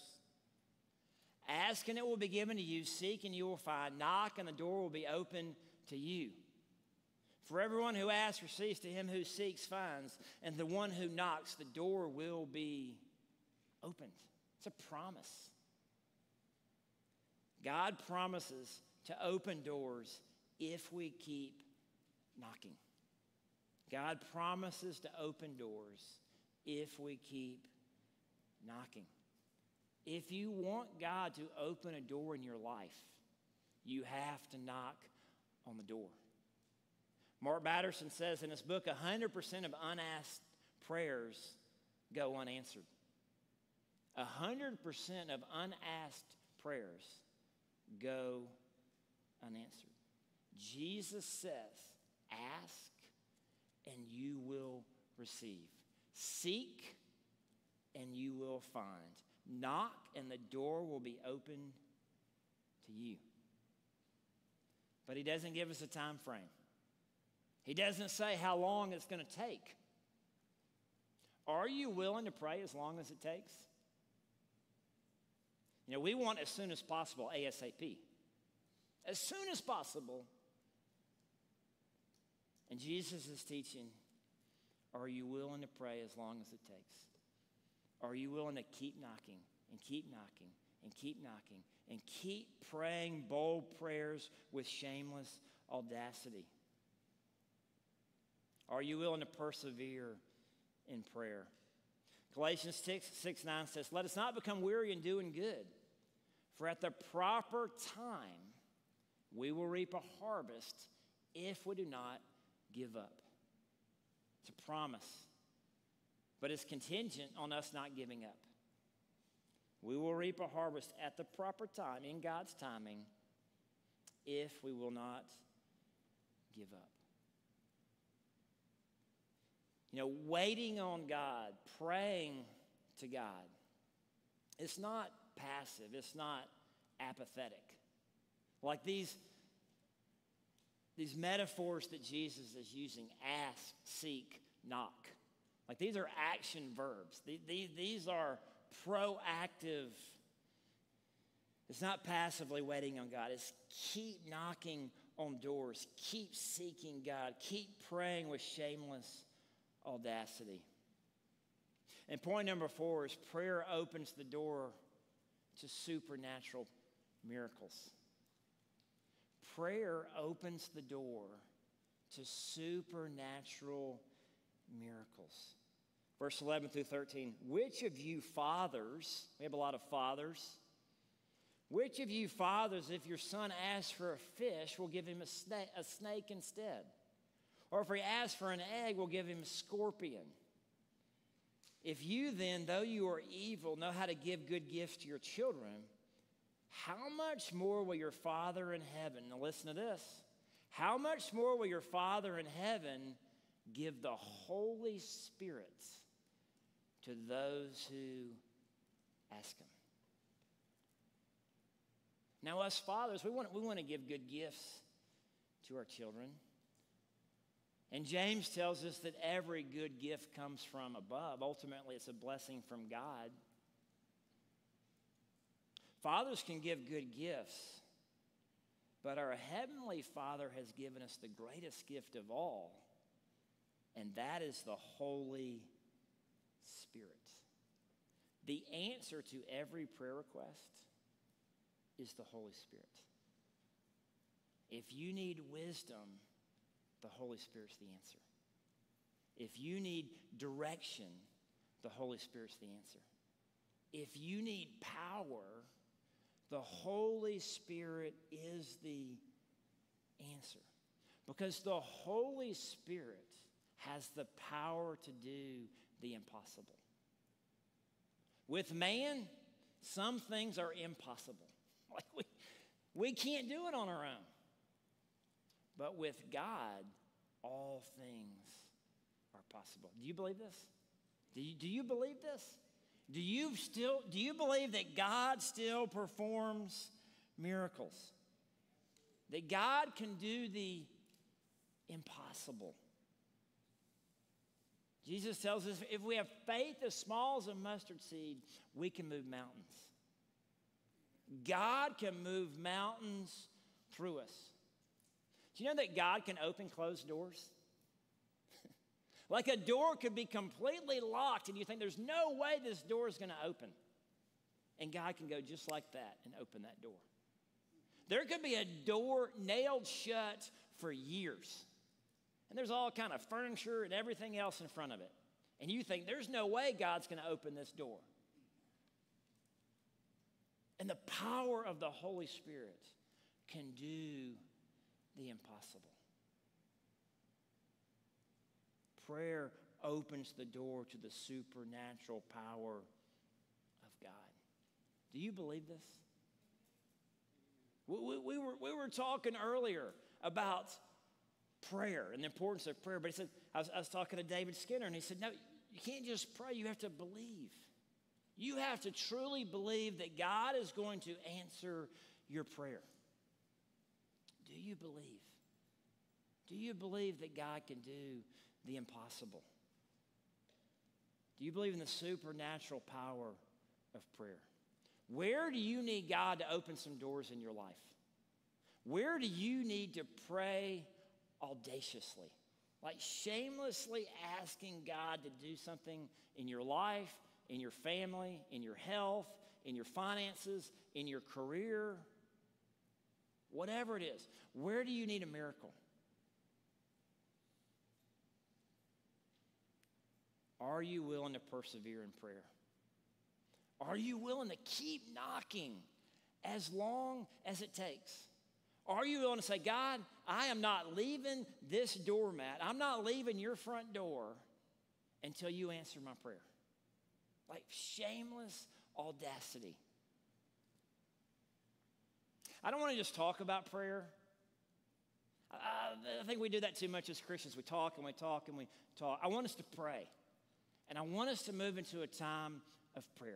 [SPEAKER 4] Ask and it will be given to you. Seek and you will find. Knock and the door will be open to you. For everyone who asks receives, to him who seeks finds, and the one who knocks, the door will be opened. It's a promise. God promises to open doors if we keep knocking. God promises to open doors if we keep knocking. If you want God to open a door in your life, you have to knock on the door. Mark Batterson says in his book, 100% of unasked prayers go unanswered. 100% of unasked prayers go unanswered. Jesus says, ask and you will receive. Seek and you will find. Knock and the door will be open to you. But he doesn't give us a time frame. He doesn't say how long it's going to take. Are you willing to pray as long as it takes? You know, we want as soon as possible, ASAP. As soon as possible. And Jesus is teaching, are you willing to pray as long as it takes? Are you willing to keep knocking and keep knocking and keep knocking and keep praying bold prayers with shameless audacity? Are you willing to persevere in prayer? Galatians 6:9 says, let us not become weary in doing good, for at the proper time we will reap a harvest if we do not give up. It's a promise, but it's contingent on us not giving up. We will reap a harvest at the proper time, in God's timing, if we will not give up. Waiting on God, praying to God. It's not passive. It's not apathetic. Like these metaphors that Jesus is using, ask, seek, knock. Like these are action verbs. These are proactive. It's not passively waiting on God. It's keep knocking on doors. Keep seeking God. Keep praying with shameless audacity. And point number 4 is prayer opens the door to supernatural miracles. Prayer opens the door to supernatural miracles. Verse 11 through 13, which of you fathers, we have a lot of fathers, which of you fathers, if your son asks for a fish, will give him a snake instead? Or if he asks for an egg, will give him a scorpion? If you then, though you are evil, know how to give good gifts to your children, how much more will your Father in heaven, now listen to this, how much more will your Father in heaven give the Holy Spirit to those who ask him? Now, us fathers, we want to give good gifts to our children. And James tells us that every good gift comes from above. Ultimately, it's a blessing from God. Fathers can give good gifts, but our Heavenly Father has given us the greatest gift of all, and that is the Holy Spirit. The answer to every prayer request is the Holy Spirit. If you need wisdom, the Holy Spirit's the answer. If you need direction, the Holy Spirit's the answer. If you need power, the Holy Spirit is the answer. Because the Holy Spirit has the power to do the impossible. With man, some things are impossible. Like we can't do it on our own. But with God, all things are possible. Do you believe this? Do you believe this? Do you believe that God still performs miracles? That God can do the impossible? Jesus tells us if we have faith as small as a mustard seed, we can move mountains. God can move mountains through us. Do you know that God can open closed doors? Like a door could be completely locked and you think there's no way this door is going to open. And God can go just like that and open that door. There could be a door nailed shut for years. And there's all kind of furniture and everything else in front of it. And you think there's no way God's going to open this door. And the power of the Holy Spirit can do the impossible. Prayer opens the door to the supernatural power of God. Do you believe this? We were talking earlier about prayer and the importance of prayer, but he said, I was talking to David Skinner, and he said, no, you can't just pray, you have to believe. You have to truly believe that God is going to answer your prayer. Do you believe? Do you believe that God can do the impossible? Do you believe in the supernatural power of prayer? Where do you need God to open some doors in your life? Where do you need to pray audaciously? Like shamelessly asking God to do something in your life, in your family, in your health, in your finances, in your career, whatever it is. Where do you need a miracle? Are you willing to persevere in prayer? Are you willing to keep knocking as long as it takes? Are you willing to say, God, I am not leaving this doormat. I'm not leaving your front door until you answer my prayer. Like shameless audacity. I don't want to just talk about prayer. I think we do that too much as Christians. We talk and we talk and we talk. I want us to pray. And I want us to move into a time of prayer.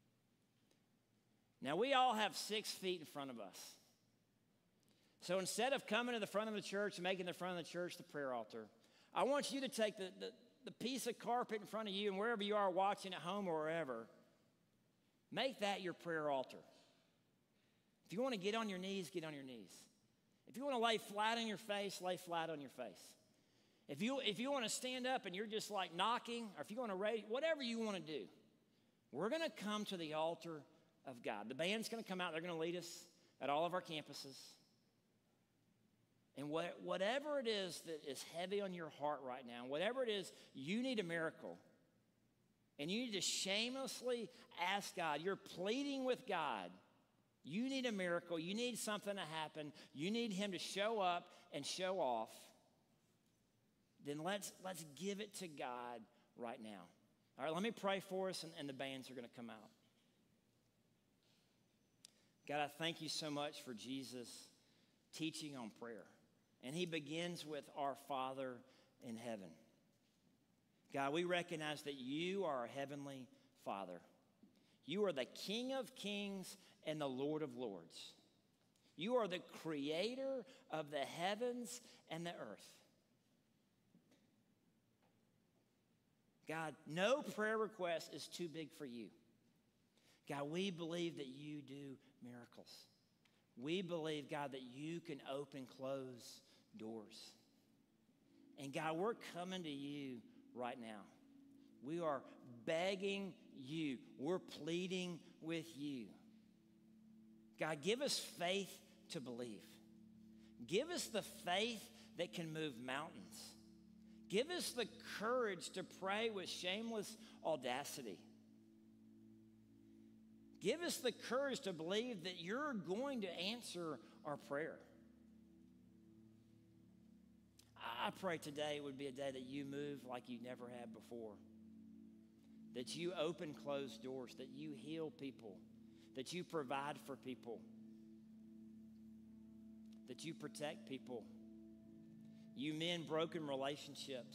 [SPEAKER 4] Now, we all have 6 feet in front of us. So instead of coming to the front of the church and making the front of the church the prayer altar, I want you to take the piece of carpet in front of you, and wherever you are watching at home or wherever, make that your prayer altar. If you want to get on your knees, get on your knees. If you want to lay flat on your face, lay flat on your face. If you want to stand up and you're just like knocking, or if you want to raise, whatever you want to do, we're going to come to the altar of God. The band's going to come out. They're going to lead us at all of our campuses. And whatever it is that is heavy on your heart right now, whatever it is, you need a miracle. And you need to shamelessly ask God. You're pleading with God. You need a miracle. You need something to happen. You need him to show up and show off. Then let's give it to God right now. All right, let me pray for us, and the bands are going to come out. God, I thank you so much for Jesus teaching on prayer. And he begins with our Father in heaven. God, we recognize that you are our heavenly Father. You are the King of kings and the Lord of lords. You are the creator of the heavens and the earth. God, no prayer request is too big for you. God, we believe that you do miracles. We believe, God, that you can open closed doors. And God, we're coming to you right now. We are begging you. We're pleading with you. God, give us faith to believe. Give us the faith that can move mountains. Give us the courage to pray with shameless audacity. Give us the courage to believe that you're going to answer our prayer. I pray today would be a day that you move like you never have before. That you open closed doors, that you heal people, that you provide for people, that you protect people. You mend broken relationships.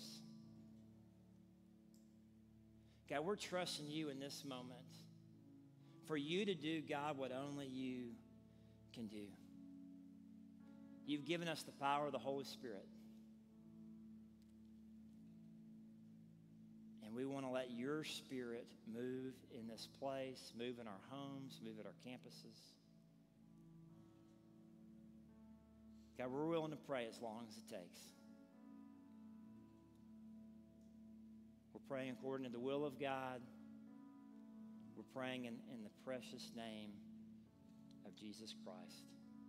[SPEAKER 4] God, we're trusting you in this moment for you to do, God, what only you can do. You've given us the power of the Holy Spirit. And we want to let your Spirit move in this place, move in our homes, move at our campuses. God, we're willing to pray as long as it takes. We're praying according to the will of God. We're praying in the precious name of Jesus Christ.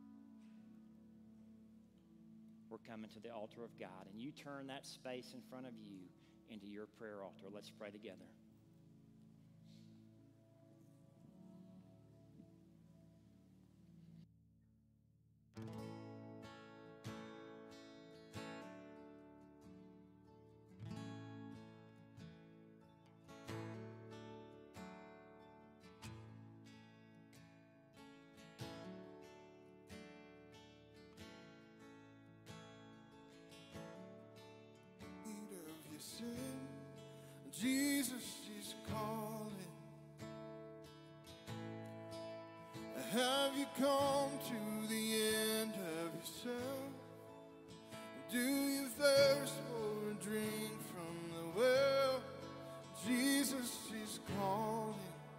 [SPEAKER 4] We're coming to the altar of God, and you turn that space in front of you into your prayer altar. Let's pray together.
[SPEAKER 2] Jesus is calling. Have you come to the end of yourself? Do you thirst for a drink from the well? Jesus is calling.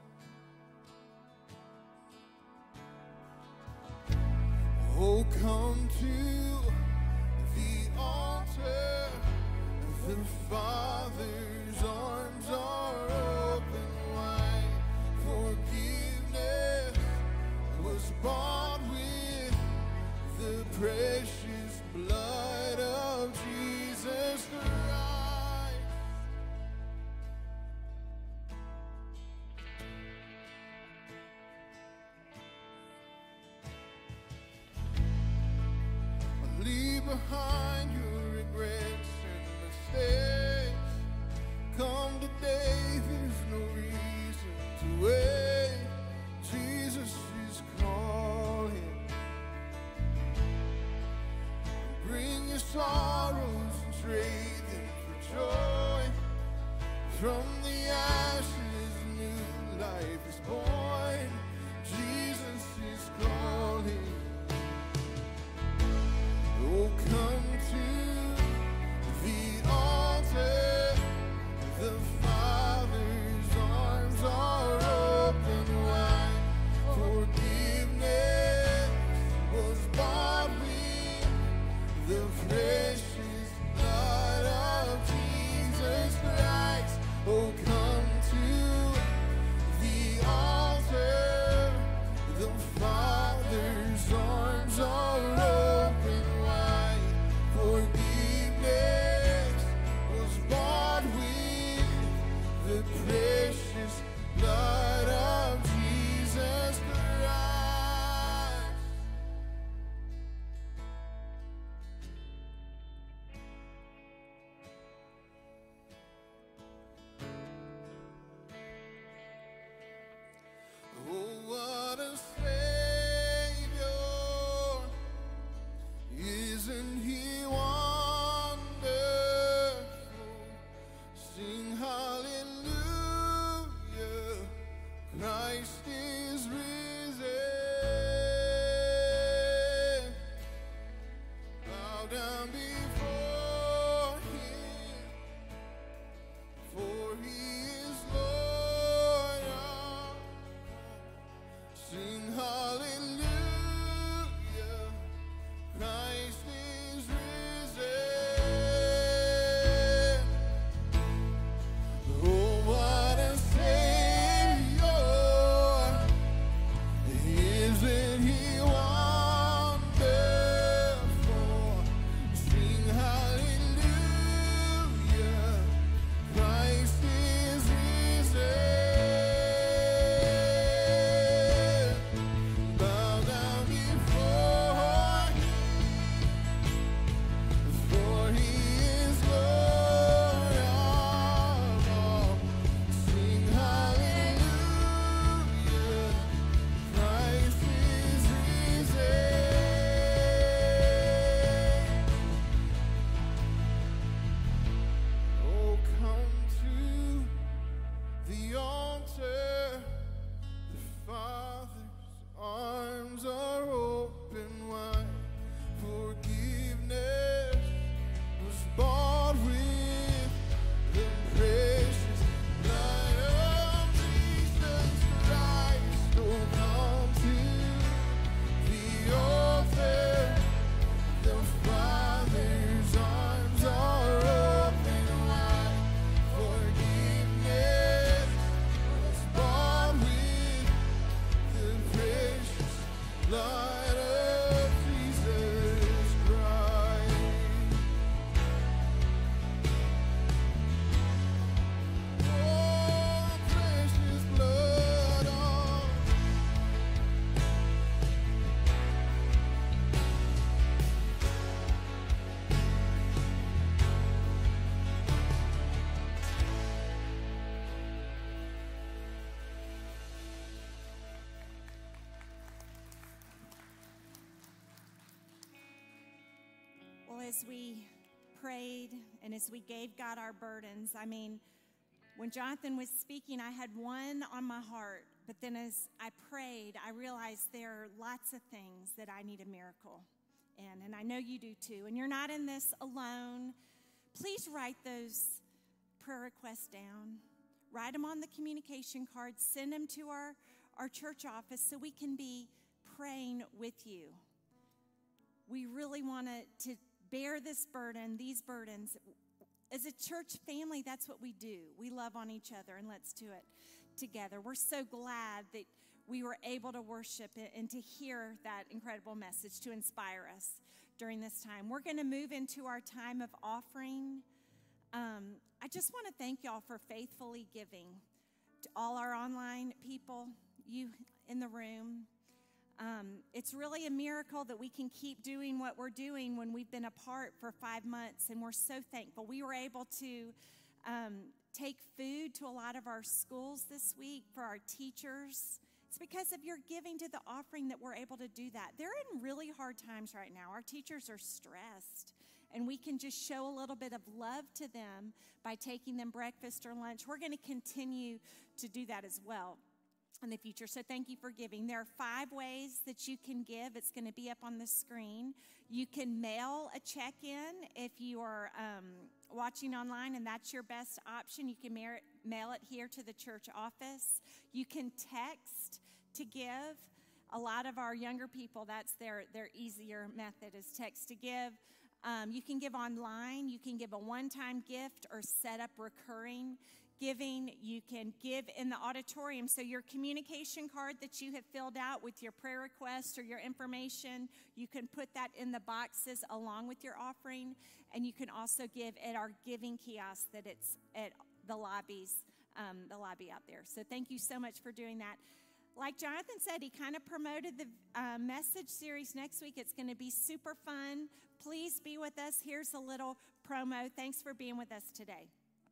[SPEAKER 2] Oh, come to the altar. The Father's arms are open wide. Forgiveness was bought with the precious blood of Jesus Christ. Leave behind your regrets. Come today, there's no reason to wait. Jesus is calling. Bring From the ashes, new life is born. Jesus is calling. Oh, come to the altar. The Father's arms are open wide. Forgiveness was bought with the precious blood of Jesus Christ. Oh, come to the altar. The Father's arms are open wide. Forgiveness was bought with the precious blood of Jesus Christ. Oh, what a Savior! Isn't He wonderful? Sing hallelujah! Christ is risen. Bow down before Him, for He is Lord. Sing hallelujah, Christ is risen. Oh, what a Savior! Isn't He wonderful? Sing hallelujah, Christ is risen. Bow down before Him, for He is Lord of all. Sing hallelujah, Christ is risen. Oh, come to the altar. The Father's arms are open wide. Forgiveness was bought with the precious blood of Jesus Christ. Oh, come to the altar. The Father's arms are open wide. Forgiveness was bought with the precious blood of Jesus Christ. Oh, precious blood of
[SPEAKER 3] Well, as we prayed and as we gave God our burdens, I mean, when Jonathan was speaking, I had one on my heart. But then as I prayed, I realized there are lots of things that I need a miracle in. And I know you do too. And you're not in this alone. Please write those prayer requests down. Write them on the communication card. Send them to our church office so we can be praying with you. We really want to bear this burden, these burdens. As a church family, that's what we do. We love on each other, and let's do it together. We're so glad that we were able to worship and to hear that incredible message to inspire us during this time. We're going to move into our time of offering. I just want to thank y'all for faithfully giving to all our online people, you in the room. It's really a miracle that we can keep doing what we're doing when we've been apart for 5 months, and we're so thankful. We were able to take food to a lot of our schools this week for our teachers. It's because of your giving to the offering that we're able to do that. They're in really hard times right now. Our teachers are stressed, and we can just show a little bit of love to them by taking them breakfast or lunch. We're going to continue to do that as well in the future. So thank you for giving. There are 5 ways that you can give. It's going to be up on the screen. You can mail a check in if you are watching online, and that's your best option. You can mail it here to the church office. You can text to give. A lot of our younger people, that's their easier method, is text to give. You can give online. You can give a one-time gift or set up recurring giving. You can give in the auditorium. So your communication card that you have filled out with your prayer request or your information, you can put that in the boxes along with your offering. And you can also give at our giving kiosk that it's at the lobby out there. So thank you so much for doing that. Like Jonathan said, he kind of promoted the message series next week. It's going to be super fun. Please be with us. Here's a little promo. Thanks for being with us today.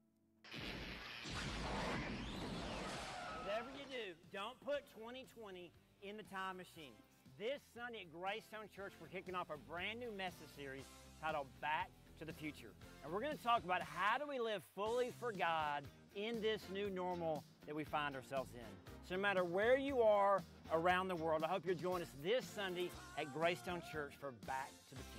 [SPEAKER 4] Whatever you do, don't put 2020 in the time machine. This Sunday at Greystone Church, we're kicking off a brand new message series titled Back to the Future. And we're going to talk about how do we live fully for God in this new normal that we find ourselves in. So no matter where you are around the world, I hope you'll join us this Sunday at Greystone Church for Back to the Future.